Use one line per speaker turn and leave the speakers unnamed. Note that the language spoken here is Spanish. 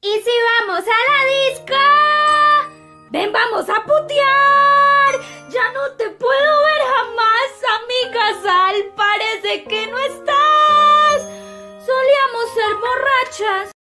¿Y si vamos a la disco? Ven, vamos a putear. Ya no te puedo ver jamás, amiga Sal. Parece que no estás. Solíamos ser borrachas.